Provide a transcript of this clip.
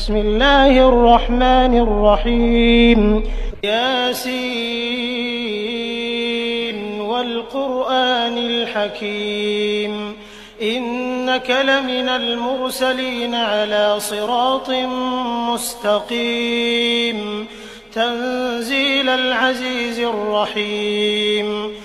بسم الله الرحمن الرحيم ياسين والقرآن الحكيم إنك لمن المرسلين على صراط مستقيم تنزيل العزيز الرحيم